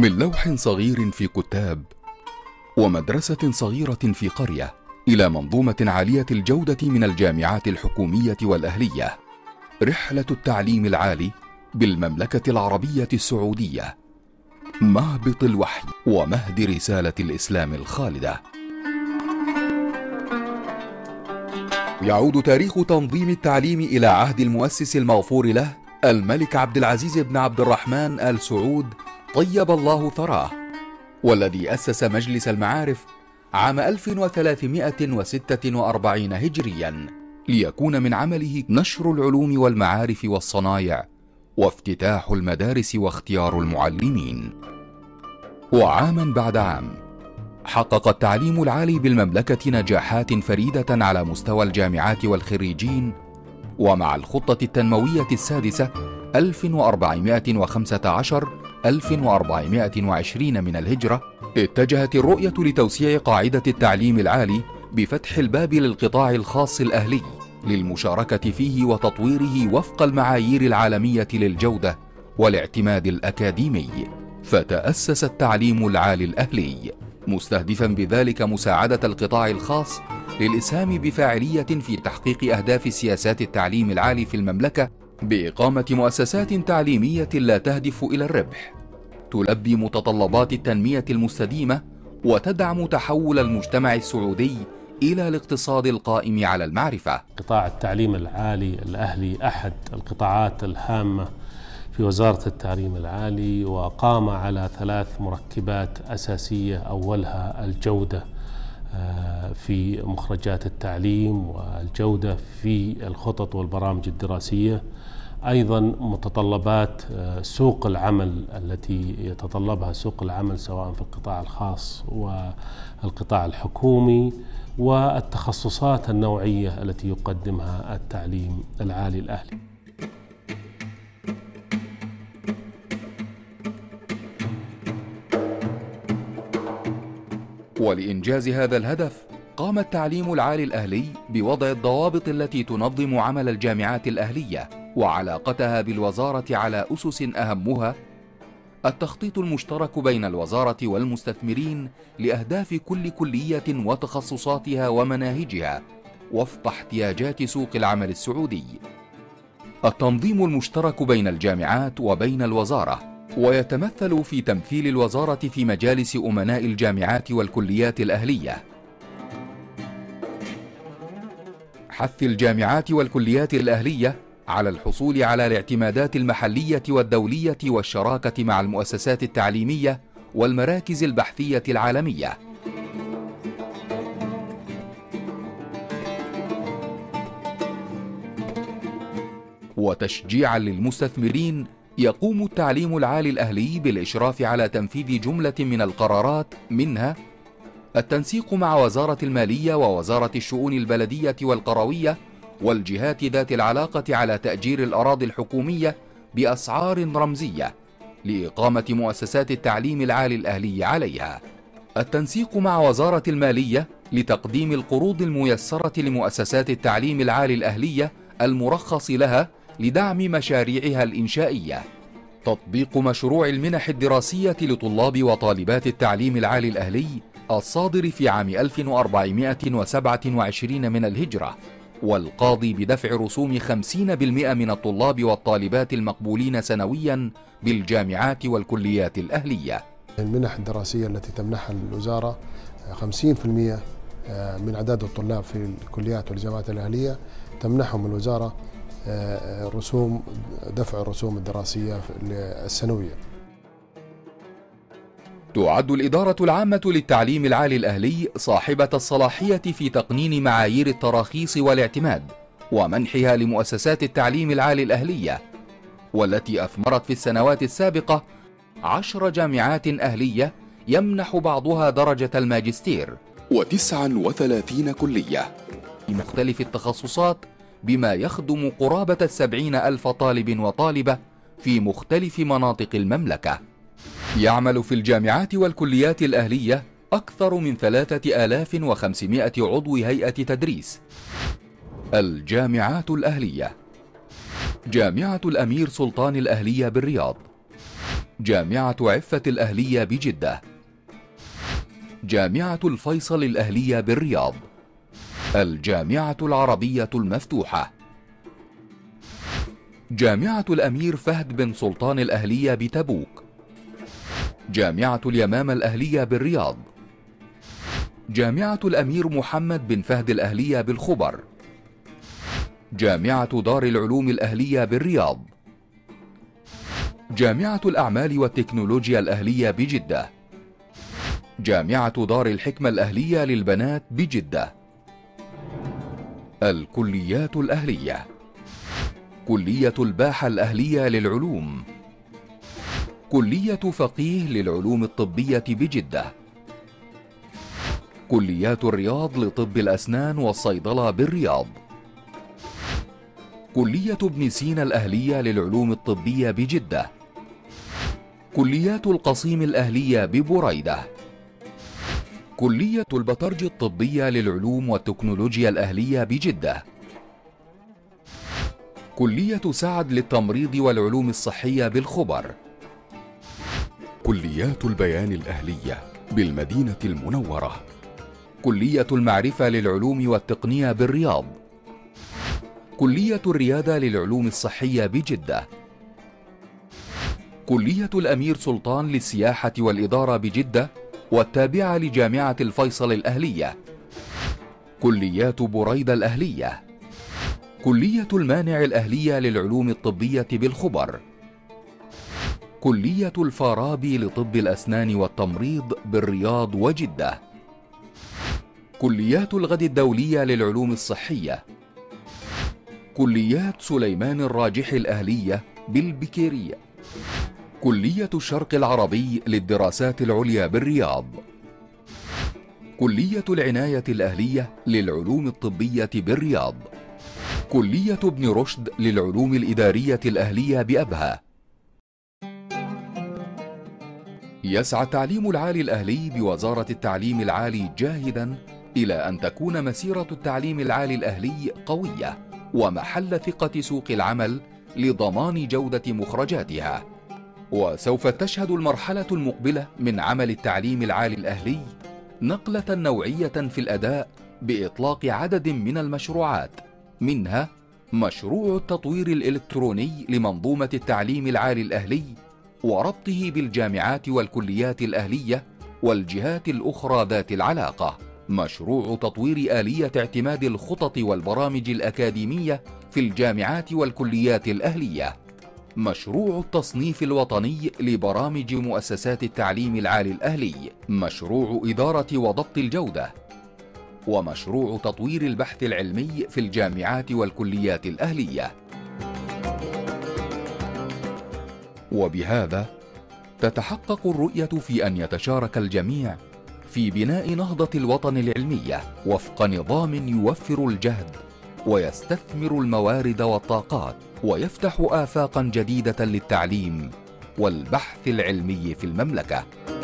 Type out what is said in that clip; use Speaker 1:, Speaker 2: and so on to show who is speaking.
Speaker 1: من لوح صغير في كتاب ومدرسة صغيرة في قرية إلى منظومة عالية الجودة من الجامعات الحكومية والأهلية، رحلة التعليم العالي بالمملكة العربية السعودية، مهبط الوحي ومهد رسالة الإسلام الخالدة. يعود تاريخ تنظيم التعليم إلى عهد المؤسس المغفور له الملك عبد العزيز بن عبد الرحمن آل سعود طيب الله ثراه، والذي أسس مجلس المعارف عام 1346 هجريا، ليكون من عمله نشر العلوم والمعارف والصنايع وافتتاح المدارس واختيار المعلمين. وعاما بعد عام حقق التعليم العالي بالمملكة نجاحات فريدة على مستوى الجامعات والخريجين، ومع الخطة التنموية السادسة 1415-1420 من الهجرة، اتجهت الرؤية لتوسيع قاعدة التعليم العالي بفتح الباب للقطاع الخاص الأهلي للمشاركة فيه وتطويره وفق المعايير العالمية للجودة والاعتماد الأكاديمي. فتأسس التعليم العالي الأهلي مستهدفا بذلك مساعدة القطاع الخاص للإسهام بفاعلية في تحقيق أهداف سياسات التعليم العالي في المملكة، بإقامة مؤسسات تعليمية لا تهدف إلى الربح، تلبي متطلبات التنمية المستديمة وتدعم تحول المجتمع السعودي إلى الاقتصاد القائم على المعرفة.
Speaker 2: قطاع التعليم العالي الأهلي أحد القطاعات الهامة في وزارة التعليم العالي، وقام على 3 مركبات أساسية. أولها الجودة في مخرجات التعليم، والجودة في الخطط والبرامج الدراسية، أيضا متطلبات سوق العمل التي يتطلبها سوق العمل سواء في القطاع الخاص والقطاع الحكومي، والتخصصات النوعية التي يقدمها التعليم العالي الأهلي.
Speaker 1: ولإنجاز هذا الهدف قام التعليم العالي الأهلي بوضع الضوابط التي تنظم عمل الجامعات الأهلية وعلاقتها بالوزارة على أسس أهمها التخطيط المشترك بين الوزارة والمستثمرين لأهداف كل كلية وتخصصاتها ومناهجها وفق احتياجات سوق العمل السعودي، التنظيم المشترك بين الجامعات وبين الوزارة، ويتمثل في تمثيل الوزارة في مجالس أمناء الجامعات والكليات الأهلية، حث الجامعات والكليات الأهلية على الحصول على الاعتمادات المحلية والدولية والشراكة مع المؤسسات التعليمية والمراكز البحثية العالمية، وتشجيعا للمستثمرين يقوم التعليم العالي الأهلي بالإشراف على تنفيذ جملة من القرارات، منها التنسيق مع وزارة المالية ووزارة الشؤون البلدية والقروية والجهات ذات العلاقة على تأجير الأراضي الحكومية بأسعار رمزية لإقامة مؤسسات التعليم العالي الأهلي عليها، التنسيق مع وزارة المالية لتقديم القروض الميسرة لمؤسسات التعليم العالي الأهلية المرخص لها لدعم مشاريعها الإنشائية، تطبيق مشروع المنح الدراسية لطلاب وطالبات التعليم العالي الأهلي الصادر في عام 1427 من الهجرة، والقاضي بدفع رسوم 50% من الطلاب والطالبات المقبولين سنويا بالجامعات والكليات الأهلية.
Speaker 3: المنح الدراسية التي تمنحها الوزارة 50% من عدد الطلاب في الكليات والجامعات الأهلية تمنحهم الوزارة دفع الرسوم الدراسية السنوية.
Speaker 1: تعد الإدارة العامة للتعليم العالي الأهلي صاحبة الصلاحية في تقنين معايير التراخيص والاعتماد ومنحها لمؤسسات التعليم العالي الأهلية، والتي أثمرت في السنوات السابقة 10 جامعات أهلية يمنح بعضها درجة الماجستير، و39 كلية في مختلف التخصصات، بما يخدم قرابة 70,000 طالب وطالبة في مختلف مناطق المملكة. يعمل في الجامعات والكليات الأهلية أكثر من 3500 عضو هيئة تدريس. الجامعات الأهلية: جامعة الأمير سلطان الأهلية بالرياض، جامعة عفة الأهلية بجدة، جامعة الفيصل الأهلية بالرياض، الجامعة العربية المفتوحة، جامعة الأمير فهد بن سلطان الأهلية بتبوك، جامعة اليمامة الأهلية بالرياض، جامعة الأمير محمد بن فهد الأهلية بالخبر، جامعة دار العلوم الأهلية بالرياض، جامعة الأعمال والتكنولوجيا الأهلية بجدة، جامعة دار الحكمة الأهلية للبنات بجدة. الكليات الأهلية: كلية الباحة الأهلية للعلوم، كلية فقيه للعلوم الطبية بجدة، كليات الرياض لطب الأسنان والصيدلة بالرياض، كلية ابن سينا الأهلية للعلوم الطبية بجدة، كليات القصيم الأهلية ببريدة، كلية البترج الطبية للعلوم والتكنولوجيا الأهلية بجدة، كلية سعد للتمريض والعلوم الصحية بالخبر، كليات البيان الأهلية بالمدينة المنورة، كلية المعرفة للعلوم والتقنية بالرياض، كلية الريادة للعلوم الصحية بجدة، كلية الأمير سلطان للسياحة والإدارة بجدة والتابعة لجامعة الفيصل الأهلية، كليات بريدة الأهلية، كلية المانع الأهلية للعلوم الطبية بالخبر، كلية الفارابي لطب الأسنان والتمريض بالرياض وجدة، كليات الغد الدولية للعلوم الصحية، كليات سليمان الراجح الأهلية بالبكيرية، كلية الشرق العربي للدراسات العليا بالرياض، كلية العناية الأهلية للعلوم الطبية بالرياض، كلية ابن رشد للعلوم الإدارية الأهلية بأبها. يسعى التعليم العالي الأهلي بوزارة التعليم العالي جاهدا إلى أن تكون مسيرة التعليم العالي الأهلي قوية ومحل ثقة سوق العمل لضمان جودة مخرجاتها. وسوف تشهد المرحلة المقبلة من عمل التعليم العالي الأهلي نقلة نوعية في الأداء بإطلاق عدد من المشروعات، منها مشروع التطوير الإلكتروني لمنظومة التعليم العالي الأهلي وربطه بالجامعات والكليات الأهلية والجهات الأخرى ذات العلاقة، مشروع تطوير آلية اعتماد الخطط والبرامج الأكاديمية في الجامعات والكليات الأهلية، مشروع التصنيف الوطني لبرامج مؤسسات التعليم العالي الأهلي، مشروع إدارة وضبط الجودة، ومشروع تطوير البحث العلمي في الجامعات والكليات الأهلية. وبهذا تتحقق الرؤية في أن يتشارك الجميع في بناء نهضة الوطن العلمية وفق نظام يوفر الجهد ويستثمر الموارد والطاقات ويفتح آفاقا جديدة للتعليم والبحث العلمي في المملكة.